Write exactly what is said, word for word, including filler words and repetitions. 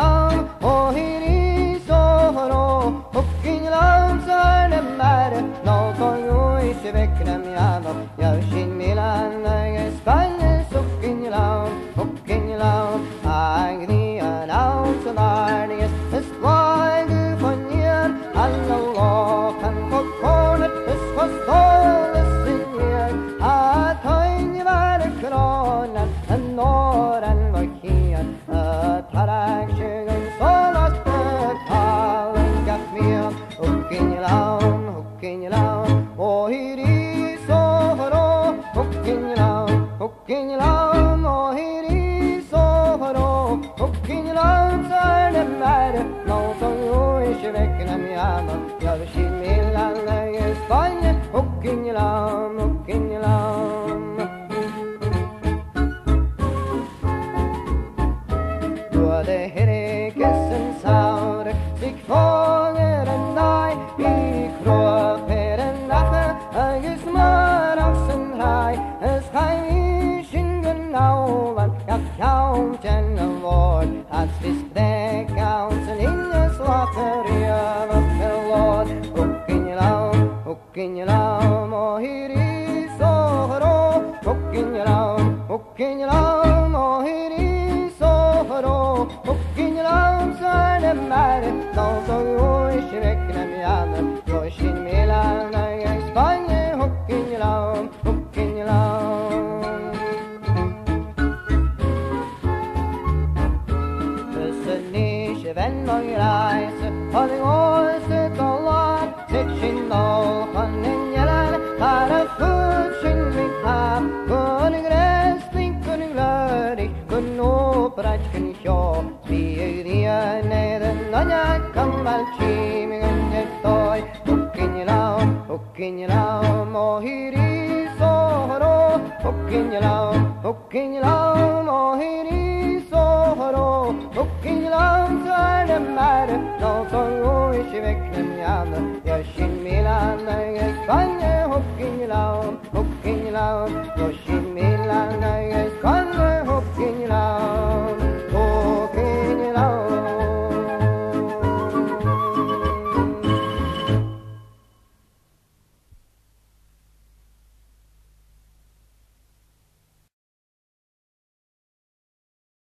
love, oh hiri sohro, hooking love, så det mer, nå kan jo ikke vekke dem igjen, jeg skin milan, jeg spanne, hooking love, hooking love, jeg gnier navn, så der det er, det var du for nyer, alle lov kan få kornet, det skal ståle sin nyer, at høyne være kroner, en år en var kier, at har jeg skjøgen så lagt betalen gatt mye, hooking love, hooking love, og hiri så horo, hooking love, hooking love, og hiri så horo, hooking love, så er det mer, nå som jo ikke vekker dem igjen, jeg vil skinn min lande i Spania, hooking love, hooking love. Det her ikke som saure, slik fanger en nei, i kropp her en nakke, jeg smør av sin rei, jeg skal i skyngen av, jeg kan kjenne vår, at vi sprekker av sin inne slater i øverste lår, hooking love, hooking love, og hiri så horo, hooking love, hooking love, og hiri hooking love, så er det mer, nå så jo ikke vekker dem igjen, jo skinn milan, jeg spanne, hooking love, hooking love. Høsten ikke venn og reise, har jeg også dollar, sitt skinn og kan en gjelde, her er fullt skinn mitt her, kun græsning, kun glørig, kun opprett, kun kjå, Spiria neden, og jeg kan vel kime under tøy, hooking love, hooking love, og hiri så horo, hooking love, hooking love, og hiri så horo, hooking love.